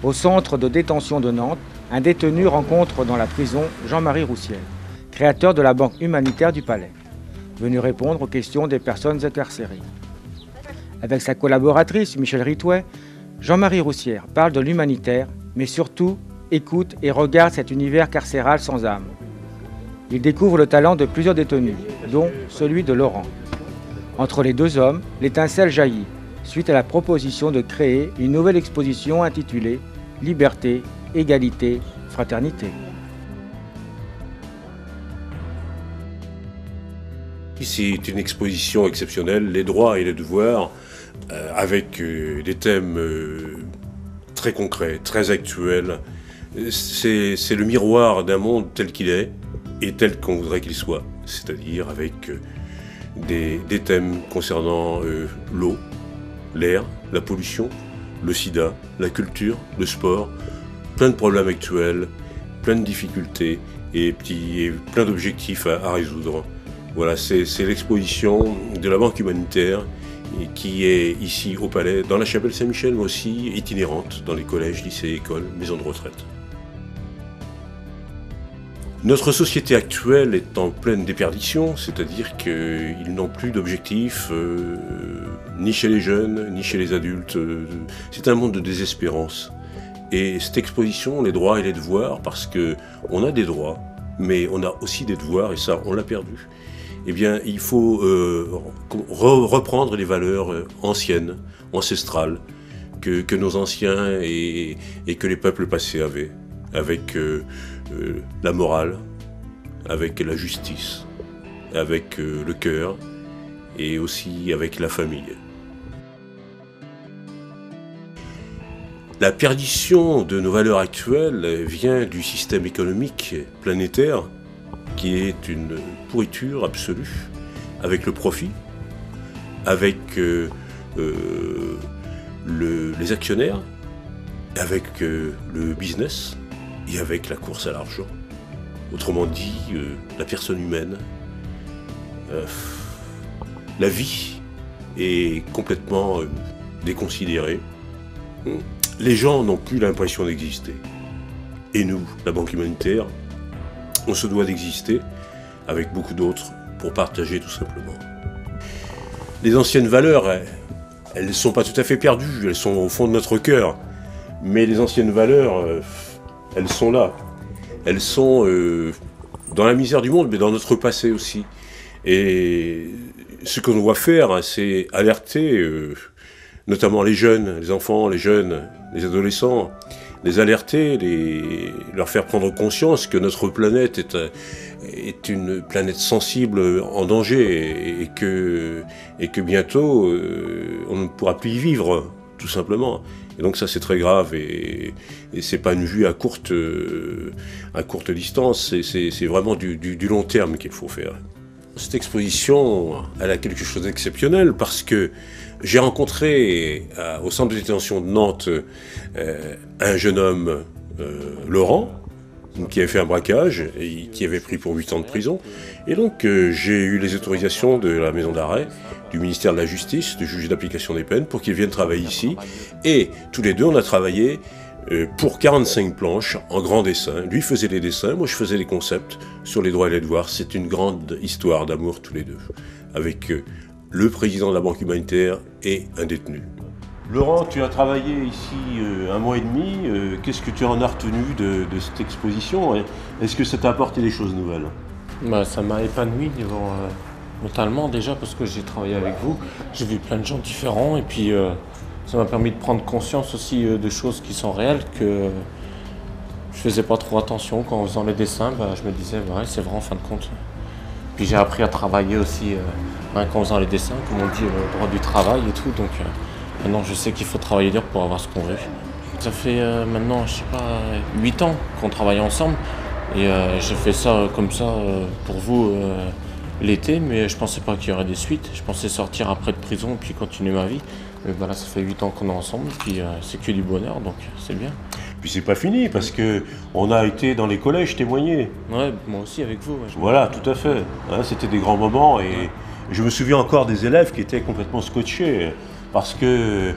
Au centre de détention de Nantes, un détenu rencontre dans la prison Jean-Marie Roussière, créateur de la Banque humanitaire du Palais, venu répondre aux questions des personnes incarcérées. Avec sa collaboratrice Michel Ritouet, Jean-Marie Roussière parle de l'humanitaire, mais surtout écoute et regarde cet univers carcéral sans âme. Il découvre le talent de plusieurs détenus, dont celui de Laurent. Entre les deux hommes, l'étincelle jaillit, suite à la proposition de créer une nouvelle exposition intitulée « Liberté, égalité, fraternité ». C'est une exposition exceptionnelle, les droits et les devoirs, avec des thèmes très concrets, très actuels. C'est le miroir d'un monde tel qu'il est et tel qu'on voudrait qu'il soit, c'est-à-dire avec des thèmes concernant l'eau, l'air, la pollution, le sida, la culture, le sport, plein de problèmes actuels, plein de difficultés et plein d'objectifs à résoudre. Voilà, c'est l'exposition de la Banque humanitaire qui est ici au Palais, dans la chapelle Saint-Michel, mais aussi itinérante dans les collèges, lycées, écoles, maisons de retraite. Notre société actuelle est en pleine déperdition, c'est-à-dire qu'ils n'ont plus d'objectifs, ni chez les jeunes, ni chez les adultes. C'est un monde de désespérance. Et cette exposition, les droits et les devoirs, parce qu'on a des droits, mais on a aussi des devoirs, et ça, on l'a perdu. Eh bien, il faut reprendre les valeurs anciennes, ancestrales, que nos anciens et que les peuples passés avaient, avec la morale, avec la justice, avec le cœur et aussi avec la famille. La perdition de nos valeurs actuelles vient du système économique planétaire qui est une pourriture absolue, avec le profit, avec les actionnaires, avec le business et avec la course à l'argent. Autrement dit, la personne humaine, la vie est complètement déconsidérée. Les gens n'ont plus l'impression d'exister. Et nous, la Banque humanitaire, on se doit d'exister avec beaucoup d'autres pour partager tout simplement. Les anciennes valeurs, elles ne sont pas tout à fait perdues, elles sont au fond de notre cœur. Mais les anciennes valeurs, elles sont là. Elles sont dans la misère du monde, mais dans notre passé aussi. Et ce qu'on doit faire, c'est alerter, notamment les jeunes, les enfants, les jeunes, les adolescents, les alerter, leur faire prendre conscience que notre planète est une planète sensible en danger et que bientôt on ne pourra plus y vivre, tout simplement. Et donc ça c'est très grave et c'est pas une vue à courte distance, c'est vraiment du long terme qu'il faut faire. Cette exposition, elle a quelque chose d'exceptionnel parce que j'ai rencontré au centre de détention de Nantes un jeune homme, Laurent, qui avait fait un braquage et qui avait pris pour 8 ans de prison. Et donc j'ai eu les autorisations de la maison d'arrêt, du ministère de la Justice, du juge d'application des peines, pour qu'il vienne travailler ici. Et tous les deux, on a travaillé pour 45 planches en grand dessin. Lui faisait les dessins, moi je faisais les concepts sur les droits et les devoirs. C'est une grande histoire d'amour tous les deux, avec le président de la Banque humanitaire et un détenu. Laurent, tu as travaillé ici 1 mois et demi. Qu'est-ce que tu en as retenu de cette exposition? Est-ce que ça t'a apporté des choses nouvelles? Ça m'a épanoui mentalement déjà parce que j'ai travaillé avec vous. J'ai vu plein de gens différents et puis ça m'a permis de prendre conscience aussi de choses qui sont réelles que je faisais pas trop attention quand en faisant les dessins. Je me disais ouais, c'est vrai en fin de compte. Puis j'ai appris à travailler aussi quand en faisant les dessins, comme on dit, le droit du travail et tout. Donc maintenant je sais qu'il faut travailler dur pour avoir ce qu'on veut. Ça fait maintenant, je sais pas, 8 ans qu'on travaille ensemble et j'ai fait ça comme ça pour vous l'été, mais je pensais pas qu'il y aurait des suites. Je pensais sortir après de prison puis continuer ma vie. Mais voilà, ça fait 8 ans qu'on est ensemble, puis c'est que du bonheur, donc c'est bien. Puis c'est pas fini, parce que on a été dans les collèges témoigner. Ouais, moi aussi avec vous. Ouais, voilà, tout à fait. Hein, c'était des grands moments, et je me souviens encore des élèves qui étaient complètement scotchés, parce que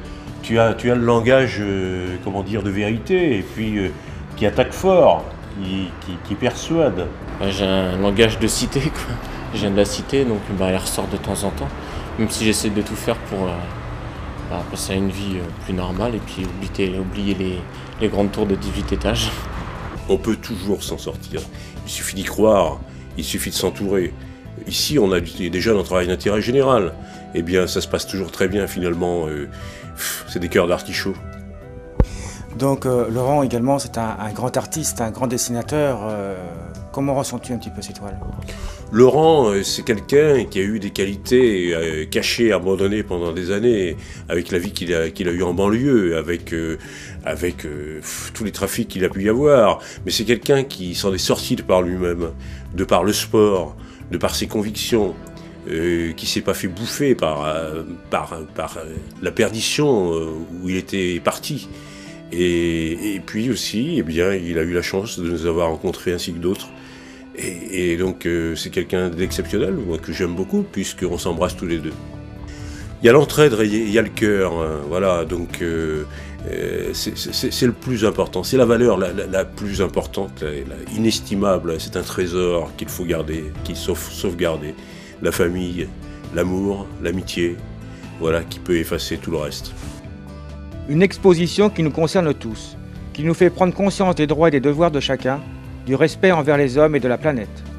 tu as le langage, comment dire, de vérité, et puis qui attaque fort, qui persuade. J'ai un langage de cité, quoi. Je viens de la cité, donc il ressort de temps en temps. Même si j'essaie de tout faire pour passer à une vie plus normale et puis oublier les grandes tours de 18 étages. On peut toujours s'en sortir. Il suffit d'y croire, il suffit de s'entourer. Ici, on a déjà notre travail d'intérêt général. Eh bien, ça se passe toujours très bien finalement. C'est des cœurs d'artichaut. Donc Laurent également, c'est un grand artiste, un grand dessinateur. Comment ressens-tu un petit peu ces toiles? Laurent, c'est quelqu'un qui a eu des qualités cachées, abandonnées pendant des années, avec la vie qu'il a eue en banlieue, avec tous les trafics qu'il a pu y avoir. Mais c'est quelqu'un qui s'en est sorti de par lui-même, de par le sport, de par ses convictions, qui s'est pas fait bouffer par la perdition où il était parti. Et puis aussi, eh bien, il a eu la chance de nous avoir rencontrés ainsi que d'autres. Et donc c'est quelqu'un d'exceptionnel, moi, que j'aime beaucoup, puisqu'on s'embrasse tous les deux. Il y a l'entraide et il y a le cœur, hein, voilà, donc c'est le plus important, c'est la valeur la plus importante, inestimable, c'est un trésor qu'il faut garder, qu'il faut sauvegarder. La famille, l'amour, l'amitié, voilà, qui peut effacer tout le reste. Une exposition qui nous concerne tous, qui nous fait prendre conscience des droits et des devoirs de chacun, du respect envers les hommes et de la planète.